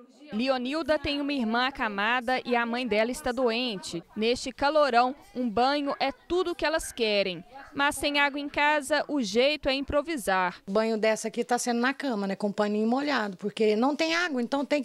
Leonilda tem uma irmã acamada e a mãe dela está doente. Neste calorão, um banho é tudo o que elas querem. Mas sem água em casa, o jeito é improvisar. O banho dessa aqui está sendo na cama, né, com paninho molhado, porque não tem água, então tem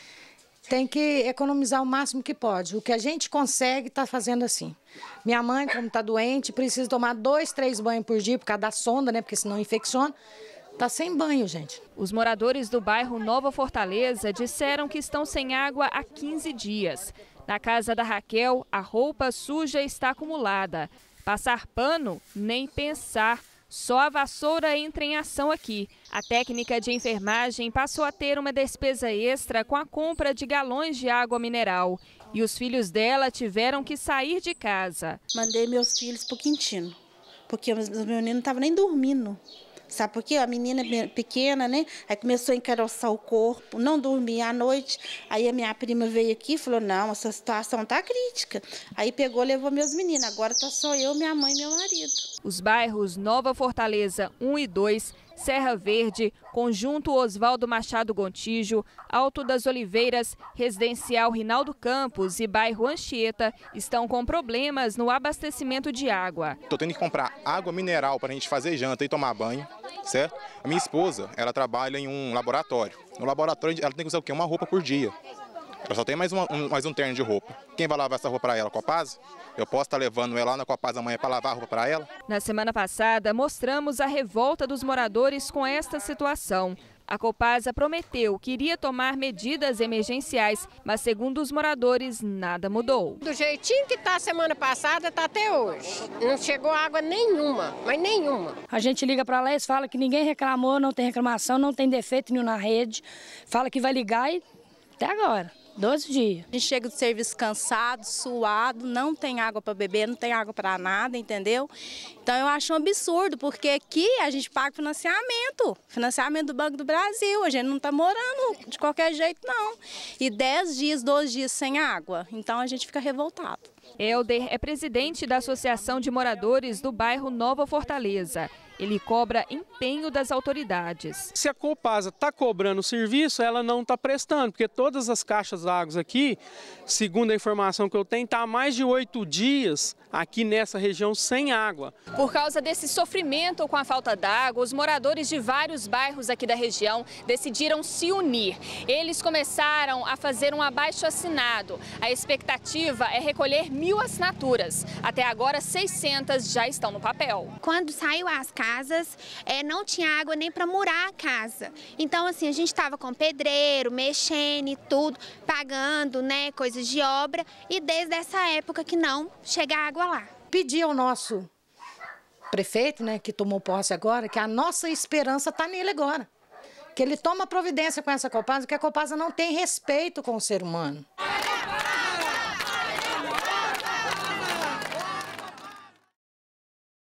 que economizar o máximo que pode. O que a gente consegue está fazendo assim. Minha mãe, como está doente, precisa tomar 2, 3 banhos por dia por causa da sonda, né, porque senão infecciona. Está sem banho, gente. Os moradores do bairro Nova Fortaleza disseram que estão sem água há 15 dias. Na casa da Raquel, a roupa suja está acumulada. Passar pano? Nem pensar. Só a vassoura entra em ação aqui. A técnica de enfermagem passou a ter uma despesa extra com a compra de galões de água mineral. E os filhos dela tiveram que sair de casa. Mandei meus filhos para o Quintino, porque os meus meninos não estavam nem dormindo. Sabe por quê? A menina pequena, né? Aí começou a encaroçar o corpo, não dormia à noite. Aí a minha prima veio aqui e falou, não, essa situação tá crítica. Aí pegou, levou meus meninos. Agora tá só eu, minha mãe e meu marido. Os bairros Nova Fortaleza 1 e 2, Serra Verde, Conjunto Oswaldo Machado Gontijo, Alto das Oliveiras, Residencial Rinaldo Campos e bairro Anchieta estão com problemas no abastecimento de água. Estou tendo que comprar água mineral para a gente fazer janta e tomar banho, certo? A minha esposa, ela trabalha em um laboratório. No laboratório ela tem que usar o quê? Uma roupa por dia. Ela só tem mais um terno de roupa. Quem vai lavar essa roupa para ela? Copasa? Eu posso estar levando ela lá na Copasa amanhã para lavar a roupa para ela? Na semana passada, mostramos a revolta dos moradores com esta situação. A Copasa prometeu que iria tomar medidas emergenciais, mas segundo os moradores, nada mudou. Do jeitinho que está semana passada, está até hoje. Não chegou água nenhuma, mas nenhuma. A gente liga para lá e eles falam que ninguém reclamou, não tem reclamação, não tem defeito nenhum na rede. Fala que vai ligar e até agora. 12 dias. A gente chega do serviço cansado, suado, não tem água para beber, não tem água para nada, entendeu? Então eu acho um absurdo, porque aqui a gente paga financiamento do Banco do Brasil, a gente não está morando de qualquer jeito não. E 10 dias, 12 dias sem água, então a gente fica revoltado. Helder é presidente da Associação de Moradores do bairro Nova Fortaleza. Ele cobra empenho das autoridades. Se a Copasa está cobrando o serviço, ela não está prestando, porque todas as caixas d'água aqui, segundo a informação que eu tenho, está há mais de 8 dias aqui nessa região sem água. Por causa desse sofrimento com a falta d'água, os moradores de vários bairros aqui da região decidiram se unir. Eles começaram a fazer um abaixo-assinado. A expectativa é recolher 1.000 assinaturas. Até agora, 600 já estão no papel. Quando saiu as casas, não tinha água nem para murar a casa. Então, assim, a gente estava com pedreiro, mexendo e tudo, pagando, né, coisas de obra. E desde essa época que não chega água lá. Pedi ao nosso prefeito, né, que tomou posse agora, que a nossa esperança está nele agora. Que ele toma providência com essa Copasa, porque a Copasa não tem respeito com o ser humano.